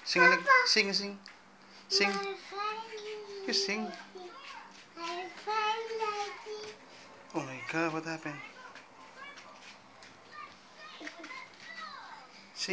Sing, Alec. Sing, sing. Sing. You sing. Oh my God, what happened? Sing.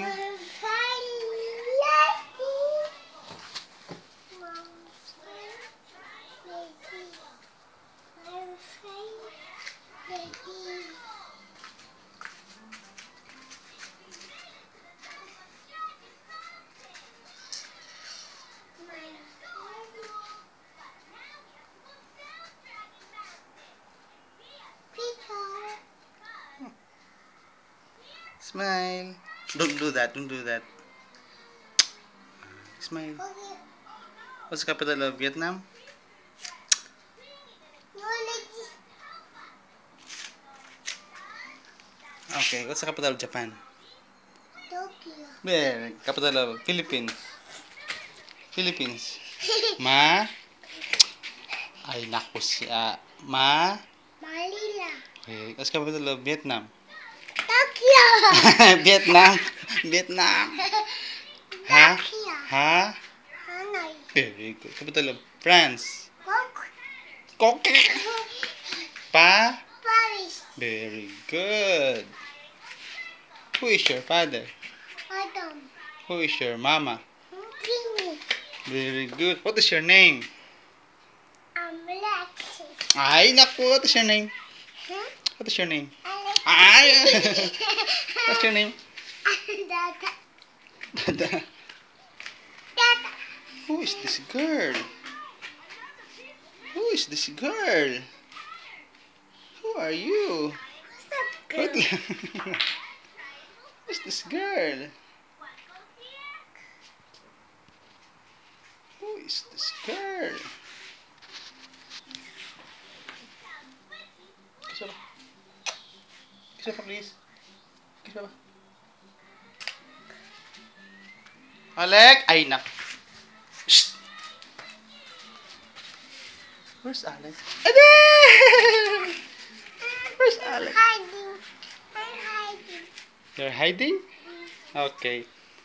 Smile. Don't do that. Don't do that. Smile. What's the capital of Vietnam? Okay. What's the capital of Japan? Tokyo. There. Capital of Philippines. Philippines. Ma. Ay, naku siya. Ma. Manila. Okay. What's the capital of Vietnam? Tokyo. Vietnam. Vietnam. Ha? Tokyo. Ha? Hanoi. Very good. Capital of France. Coke. Coke. Pa. Paris. Very good. Who is your father? Adam. Who is your mama? Pini. Very good. What is your name? Alexis. Ay, naku. What is your name? Huh? What is your name? Alexis. Ay! What's your name? Dada. Dada. Dada. Who is this girl? Who is this girl? Who are you? What's up, What? girl? Who's this girl? Who is this girl? Kiss Papa. Kiss Papa, please. Kiss Papa. Alec! Ay, nak. Shh! Where's Alec? Alec! Where's Alec? Hiding. I'm hiding. You're hiding? Okay.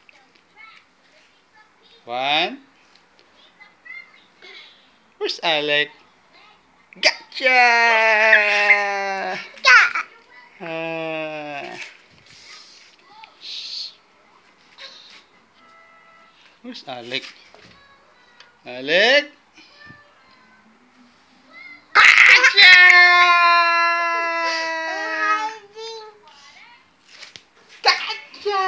1. Where's Alec? Gotcha! Shh. Where's Alec? Alec? Gotcha! Hiding. Gotcha!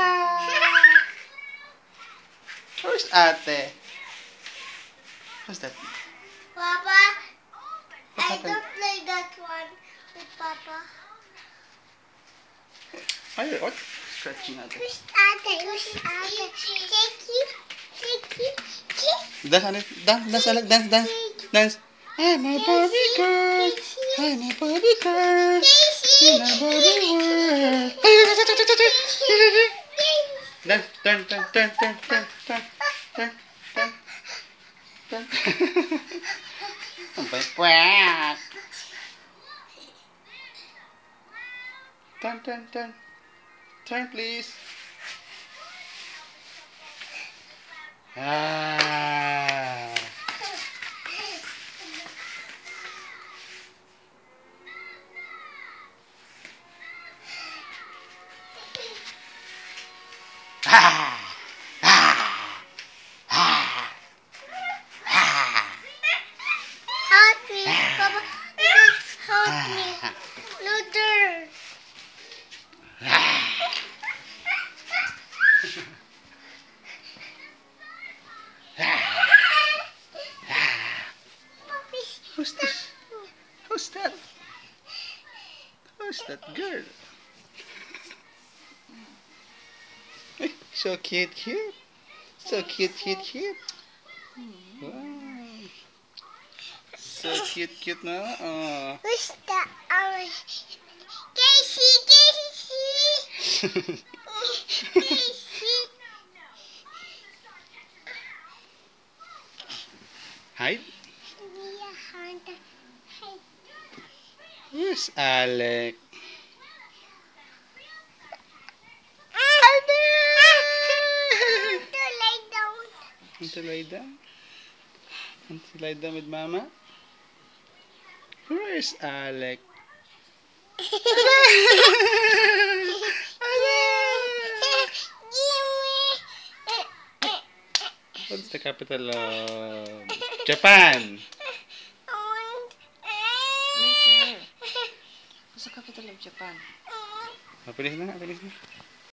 Where's Ate? Who's that? Papa, What I happened? don't play that one with Papa. Ay, what? Scratching Ate. Where's Ate? Where's Ate? Take you. Take you. Dance on it. Dance, dance, Alec. Dance, dance. Dance. I'm a Barbie girl. I'm a Barbie girl. In a Barbie world. Dance, turn, turn, turn, turn, turn, turn, turn, turn, turn. Ano ba yun? Quack. Turn, turn, turn. Turn, please. Ah. Ah. Help me, Papa. Help me. No dirt. Who's this? Who's that? Who's that girl? So cute, cute. So cute, cute, cute. Wow. So cute, cute, no? Oh. Who's that? Casey, Casey. Casey. Hide? Yeah, Hunter. Hey. Where's Alec? Hunter, lay down. to lie down? Want to lie down with Mama? Where's Alec? What's the capital of Japan? Later. What's the capital of Japan? Bilis na.